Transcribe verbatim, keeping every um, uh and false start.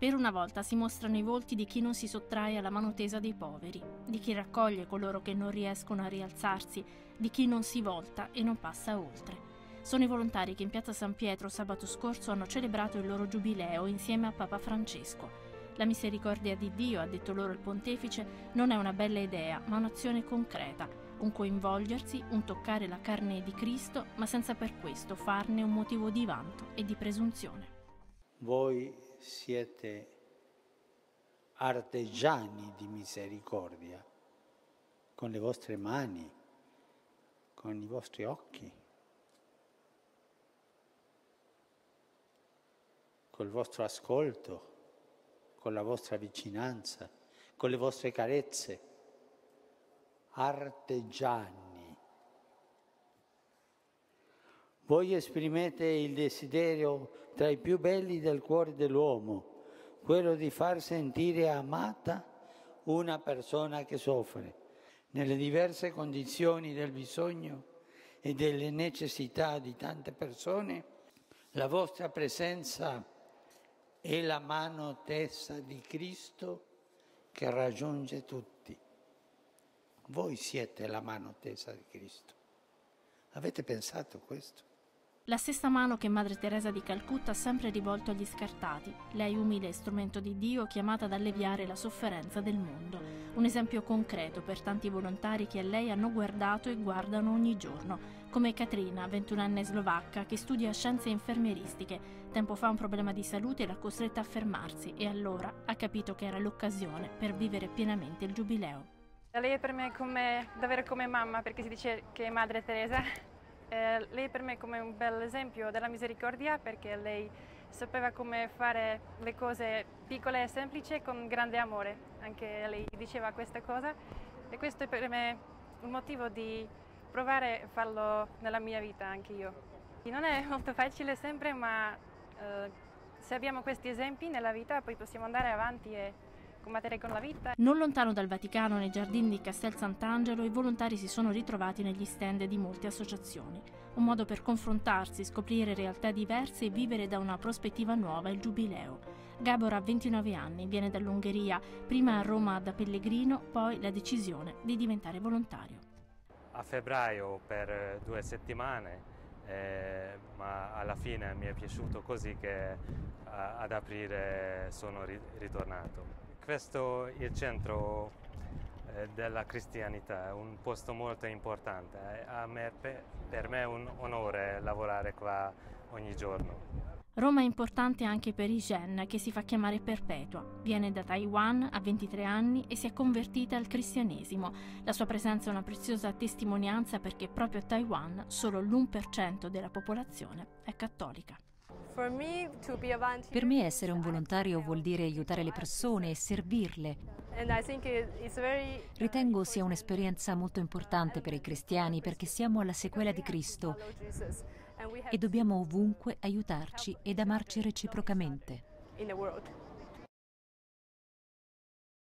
Per una volta si mostrano i volti di chi non si sottrae alla mano tesa dei poveri, di chi raccoglie coloro che non riescono a rialzarsi, di chi non si volta e non passa oltre. Sono i volontari che in piazza San Pietro sabato scorso hanno celebrato il loro giubileo insieme a Papa Francesco. La misericordia di Dio, ha detto loro il pontefice, non è una bella idea, ma un'azione concreta, un coinvolgersi, un toccare la carne di Cristo, ma senza per questo farne un motivo di vanto e di presunzione. Voi siete artigiani di misericordia, con le vostre mani, con i vostri occhi, col vostro ascolto, con la vostra vicinanza, con le vostre carezze. Artigiani. Voi esprimete il desiderio tra i più belli del cuore dell'uomo, quello di far sentire amata una persona che soffre. Nelle diverse condizioni del bisogno e delle necessità di tante persone, la vostra presenza è la mano tesa di Cristo che raggiunge tutti. Voi siete la mano tesa di Cristo. Avete pensato questo? La stessa mano che Madre Teresa di Calcutta ha sempre rivolto agli scartati, lei umile strumento di Dio chiamata ad alleviare la sofferenza del mondo. Un esempio concreto per tanti volontari che a lei hanno guardato e guardano ogni giorno, come Katrina, ventunenne slovacca, che studia scienze infermieristiche. Tempo fa un problema di salute l'ha costretta a fermarsi e allora ha capito che era l'occasione per vivere pienamente il giubileo. Lei è per me come, davvero come mamma, perché si dice che è Madre Teresa. Eh, lei per me è come un bel esempio della misericordia, perché lei sapeva come fare le cose piccole e semplici con grande amore. Anche lei diceva questa cosa e questo è per me un motivo di provare a farlo nella mia vita anche io. Non è molto facile sempre, ma eh, se abbiamo questi esempi nella vita poi possiamo andare avanti e combattere con la vita. Non lontano dal Vaticano, nei giardini di Castel Sant'Angelo, i volontari si sono ritrovati negli stand di molte associazioni. Un modo per confrontarsi, scoprire realtà diverse e vivere da una prospettiva nuova il giubileo. Gabor ha ventinove anni, viene dall'Ungheria, prima a Roma da pellegrino, poi la decisione di diventare volontario. A febbraio per due settimane, eh, ma alla fine mi è piaciuto così che eh, ad aprile sono ri- ritornato. Questo è il centro eh, della cristianità, è un posto molto importante. A me, per me è un onore lavorare qua ogni giorno. Roma è importante anche per Yizhen, che si fa chiamare Perpetua. Viene da Taiwan, ha ventitré anni e si è convertita al cristianesimo. La sua presenza è una preziosa testimonianza perché proprio a Taiwan solo l'uno per cento della popolazione è cattolica. Per me essere un volontario vuol dire aiutare le persone e servirle. Ritengo sia un'esperienza molto importante per i cristiani perché siamo alla sequela di Cristo e dobbiamo ovunque aiutarci ed amarci reciprocamente.